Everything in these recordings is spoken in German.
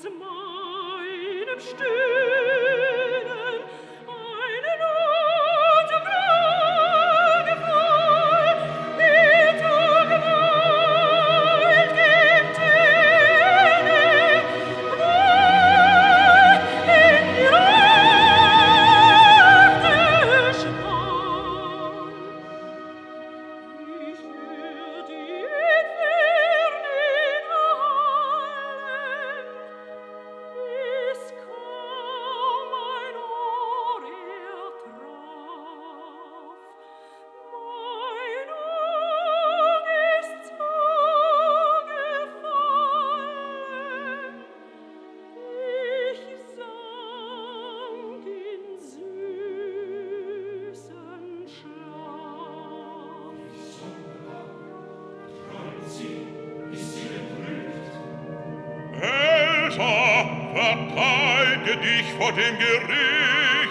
Verteidige dich vor dem Gericht.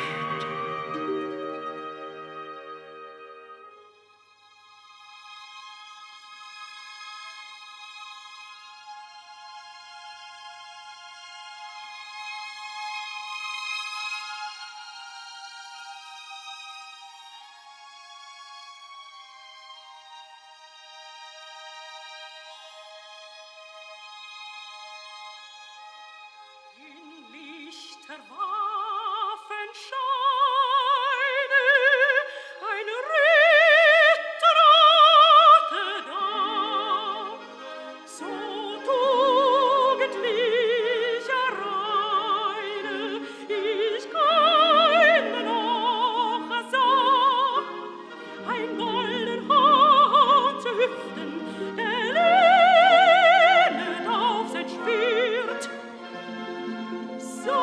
Der Waffen scheine, ein Ritter rate da, so tugendlicher Reine, ich keine noch sah, ein golden Hahn zu hüpfen, der lehnet auf sein Schwert, so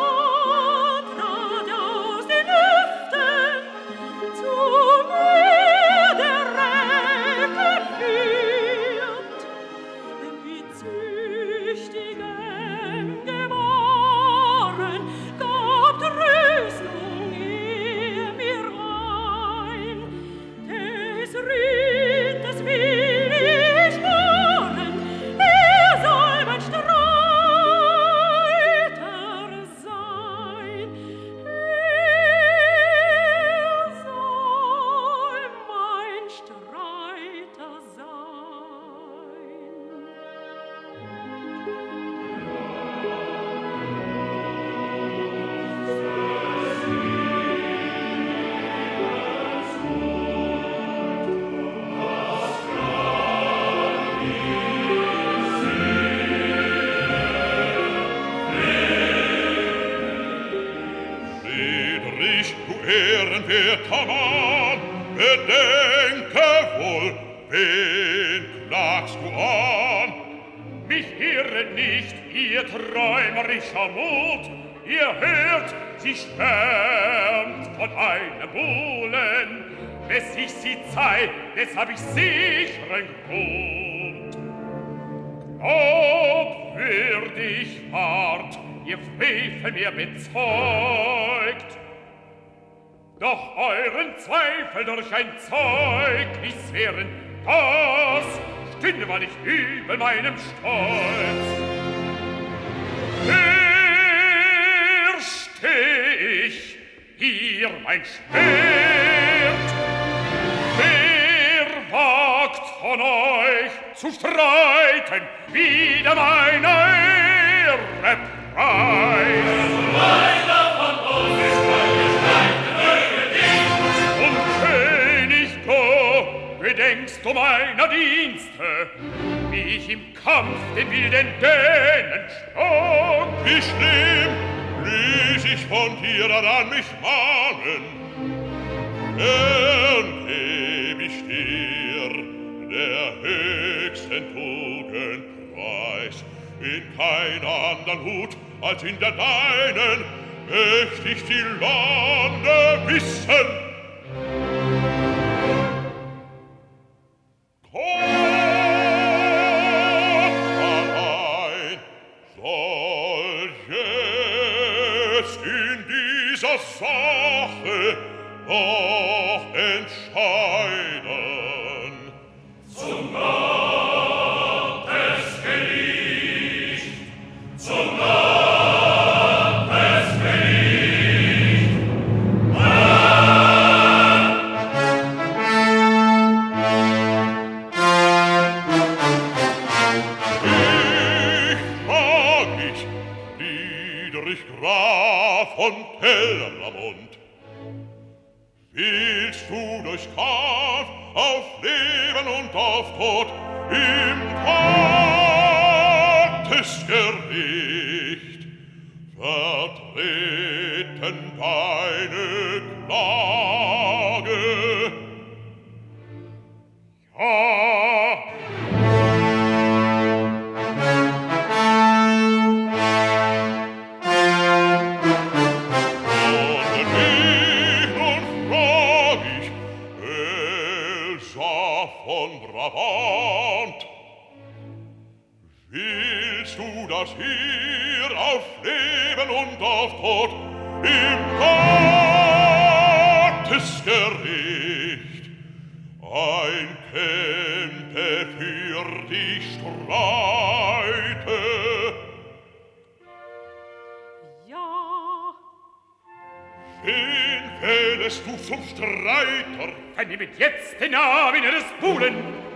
ehrenwerter Mann, bedenke wohl, wen klagst du an? Mich irret nicht, ihr träumerischer Mut, ihr hört, sie schwärmt von einem Buhlen, bis ich sie zeig, des hab ich sicheren Grund. Glaubwürdig ward, ihr Frevel mir bezeugt, doch euren Zweifel durch ein Zeugnis wehren, das stünde man nicht übel meinem Stolz. Hier steh ich, hier mein Schwert. Wer wagt von euch zu streiten, wider meine Ehre preis? Keiner von uns ist gedenkst du meiner Dienste, wie ich im Kampf den wilden Dänen schlug? Wie schlimm ließ ich von dir daran mich mahnen, gern geb ich dir der höchsten Tugend preis. In keiner andern Hut als in der deinen möcht ich die Lande wissen. Sache doch entscheiden. Zum Gottes Gericht, zum Gottes Gottes Kampf auf Leben und auf Tod, im Gottesgericht vertreten deine Klage. Ja. Von Brabant. Willst du das hier auf Leben und auf Tod im Gottesgericht ein Kämpfe für dich streite? Ja. Wen wählest du zum Streiter? Vernehmet jetzt den Namen ihres Buhlen.